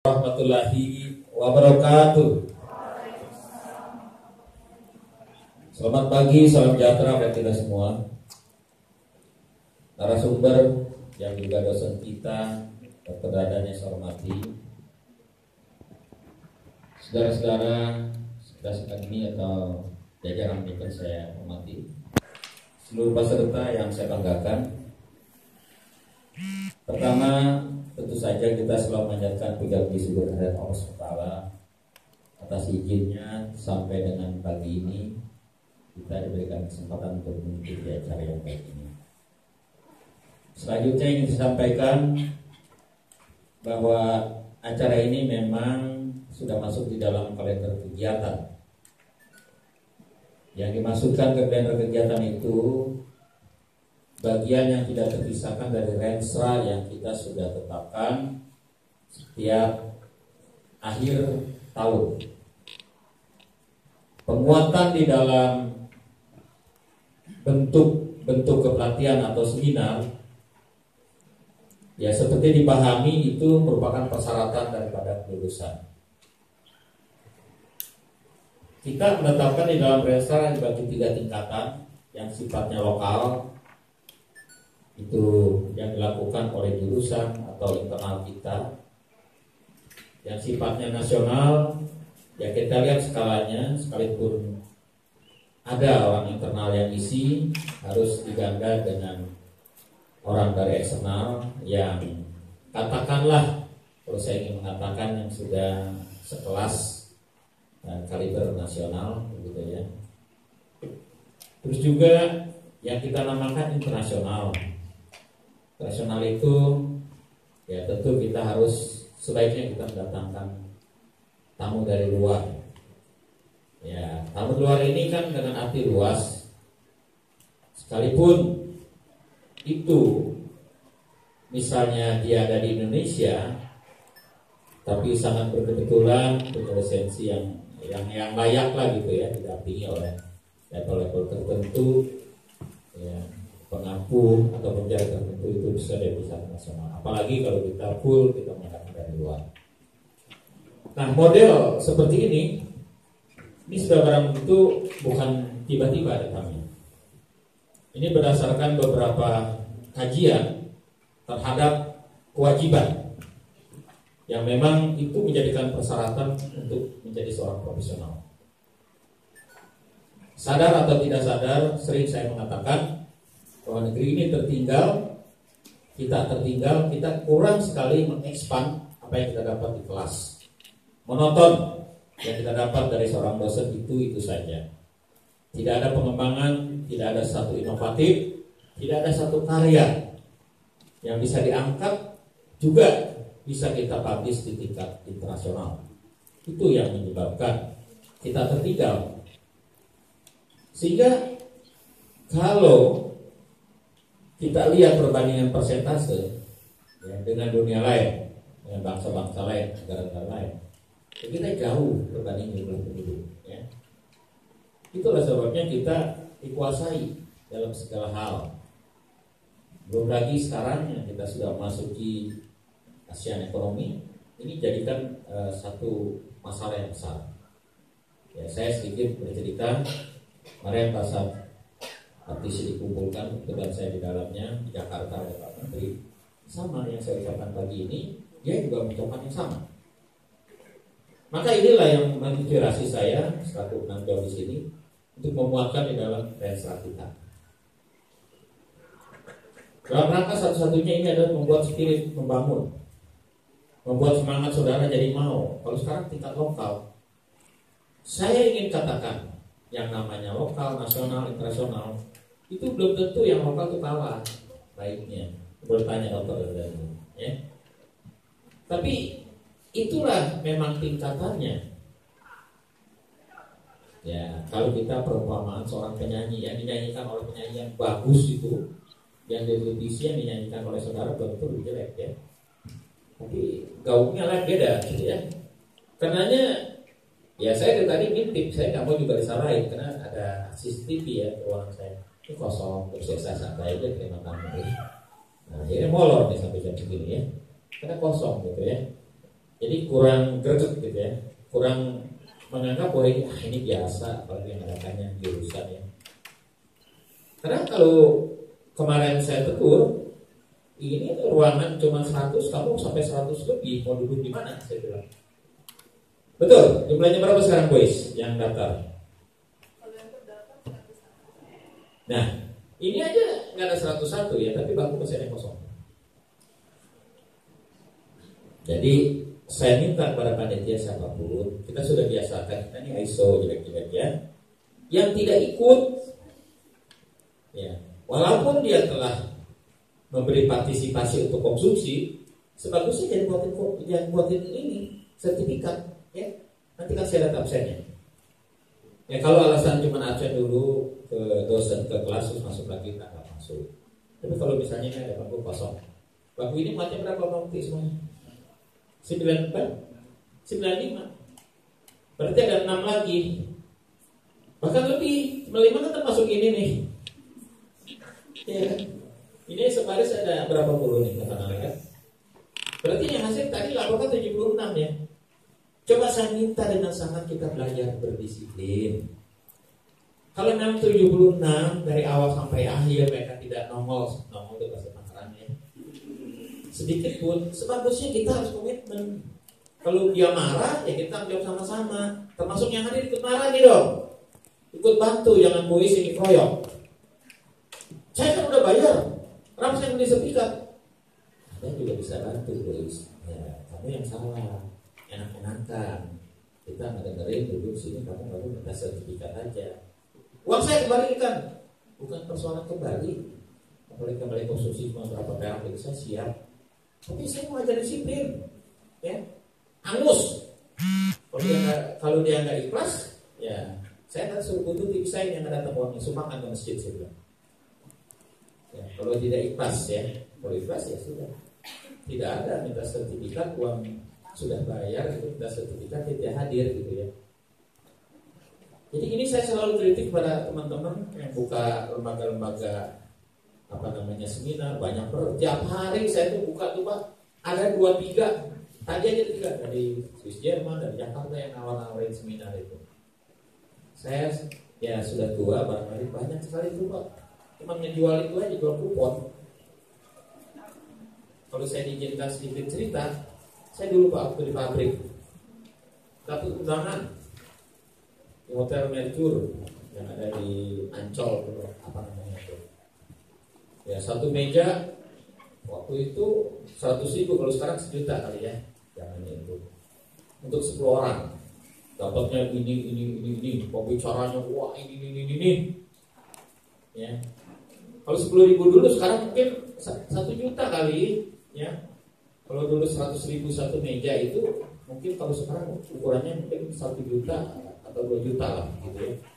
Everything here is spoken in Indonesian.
Warahmatullahi wabarakatuh. Selamat pagi, salam sejahtera bagi kita semua. Narasumber yang juga dosen kita, Dr. Dadan yang saya hormati, saudara-saudara sedang ini atau jajaran yang saya hormati, seluruh peserta yang saya banggakan. Pertama, tentu saja kita selalu menjadikan puji syukur kehadirat Allah SWT atas izinnya sampai dengan pagi ini kita diberikan kesempatan untuk mengikuti acara yang baik ini. Selanjutnya ingin disampaikan bahwa acara ini memang sudah masuk di dalam kalender kegiatan. Yang dimasukkan ke kalender kegiatan itu bagian yang tidak terpisahkan dari rensra yang kita sudah tetapkan setiap akhir tahun. Penguatan di dalam bentuk kepelatihan atau seminar, ya seperti dipahami itu merupakan persyaratan daripada kelulusan. Kita menetapkan di dalam rensra dibagi 3 tingkatan yang sifatnya lokal, itu yang dilakukan oleh jurusan atau internal kita. Yang sifatnya nasional, ya kita lihat skalanya, sekalipun ada orang internal yang isi, harus diganda dengan orang dari eksternal yang katakanlah, kalau saya ingin mengatakan yang sudah sekelas kaliber nasional, gitu ya. Terus juga yang kita namakan internasional. Internasional itu ya tentu kita harus sebaiknya kita mendatangkan tamu dari luar. Ya, tamu luar ini kan dengan arti luas. Sekalipun itu misalnya dia ada di Indonesia, tapi sangat berkebetulan punya lisensi yang layak lah gitu ya, didampingi oleh level-level tertentu ya, pengampu atau penjara tertentu, itu bisa dari pusat nasional. Apalagi kalau kita full kita menggunakan dari luar. Nah, model seperti ini sudah barang tentu bukan tiba-tiba datangnya. Ini berdasarkan beberapa kajian terhadap kewajiban yang memang itu menjadikan persyaratan untuk menjadi seorang profesional. Sadar atau tidak sadar, sering saya mengatakan bahwa negeri ini tertinggal, kita kurang sekali mengekspan apa yang kita dapat di kelas. Monoton yang kita dapat dari seorang dosen itu saja. Tidak ada pengembangan, tidak ada satu inovatif, tidak ada satu karya yang bisa diangkat, juga bisa kita publish di tingkat internasional. Itu yang menyebabkan kita tertinggal. Sehingga kalau kita lihat perbandingan persentase ya, dengan dunia lain, dengan bangsa-bangsa lain, negara-negara lain, ya, kita jauh berbanding jumlah penduduk. Ya. Itulah sebabnya kita dikuasai dalam segala hal. Belum lagi sekarang yang kita sudah memasuki ASEAN ekonomi, ini jadikan satu masalah yang besar. Ya, saya sedikit bercerita, kemarin pas artis dikumpulkan, kebetulan saya di dalamnya di Jakarta ada Pak Menteri, sama yang saya ucapkan pagi ini, dia juga mengucapkan yang sama. Maka inilah yang menginspirasi saya selaku penanggung di sini untuk memuatkan di dalam rensra kita. Dalam rangka satu-satunya ini adalah membuat spirit membangun, membuat semangat saudara jadi mau. Kalau sekarang tingkat lokal, saya ingin katakan yang namanya lokal, nasional, internasional, itu belum tentu yang lokal itu kalah baiknya. Bertanya dokter dari ya. Tapi itulah memang tingkatannya. Ya, kalau kita perumpamaan seorang penyanyi yang dinyanyikan oleh penyanyi yang bagus itu, yang di televisi yang dinyanyikan oleh saudara belum tentu lebih jelek ya. Tapi gaungnya lah beda gitu ya. Karenanya ya saya dari tadi ngintip, saya nggak mau juga disalahin karena ada CCTV ya di ruangan saya. Ini kosong, terus saya santai aja terima tamu. Nah, jadi molor nih sampai jam segini ya. Karena kosong gitu ya. Jadi kurang greget gitu ya, kurang menganggap bahwa ini biasa, apalagi yang adakannya jurusan ya. Karena kalau kemarin saya tegur, ini ruangan cuma 100, kamu sampai 100 lebih, mau duduk di mana? Saya bilang. Betul, jumlahnya berapa sekarang boys yang daftar? Nah, ini aja nggak ada 101 ya, tapi bangku masih ada yang kosong. Jadi saya minta kepada panitia siapapun, kita sudah biasakan, kita ini ISO jelek-jelek ya, yang tidak ikut, ya, walaupun dia telah memberi partisipasi untuk konsumsi, sebagusnya buatin ini sertifikat, ya. Nanti kan saya data absennya. Ya kalau alasan cuma absen dulu ke dosen ke kelas terus masuk lagi nggak masuk. Tapi kalau misalnya ini ada bangku kosong, bangku ini muatnya berapa bangku semuanya? 95. Berarti ada 6 lagi. Bahkan lebih, 5 kan termasuk ini nih. Ya. Ini sebaris ada berapa puluh nih katakanlah kan? Berarti yang hasil tadi laporan 76 ya. Coba saya minta dengan sangat kita belajar berdisiplin. Kalau memang 76 dari awal sampai akhir mereka tidak nongol itu bahasa Tangerang ya. Sedikit pun, sebagusnya kita harus komitmen. Kalau dia marah, ya kita jawab sama-sama. Termasuk yang hadir ikut marah nih dong. Ikut bantu, jangan bois ini kroyok. Saya kan udah bayar, kenapa saya beli sertifikat? Saya juga bisa bantu bois. Ya, kamu yang salah, enak-enakan. Kita nggak dengerin duduk sini, kamu baru minta sertifikat aja. Uang saya kembalikan, bukan persoalan kembali. Apalagi kembali konsumsi cuma berapa perak itu saya siap. Tapi saya mau ajar disiplin, ya, angus. Kalau dia nggak ikhlas, ya saya akan suruh butuh tim saya yang datang uangnya sumbangkan ke masjid saya bilang. Ya, kalau tidak ikhlas ya, kalau ikhlas ya sudah. Tidak ada minta sertifikat uang sudah bayar itu minta sertifikat tidak hadir gitu ya. Jadi ini saya selalu kritik pada teman-teman yang buka lembaga-lembaga seminar banyak tiap hari saya tuh buka tuh Pak ada 2-3 tadi aja 3 dari Swiss Jerman dari Jakarta yang nawarin seminar itu. Saya ya sudah tua barangkali banyak sekali tuh Pak cuma ngejual itu aja jual kupon. Kalau saya diizinkan sedikit cerita, saya dulu Pak waktu di pabrik dapat undangan di Hotel Mercure yang ada di Ancol itu. Ya satu meja waktu itu 100.000 kalau sekarang 1 juta kali ya, jangan itu untuk 10 orang. Dapatnya ini, pembicaranya wah ini. Ya, kalau 10.000 dulu sekarang mungkin 1 juta kali ya. Kalau dulu 100.000 satu meja itu mungkin kalau sekarang ukurannya mungkin 1 juta atau 2 juta lah gitu ya.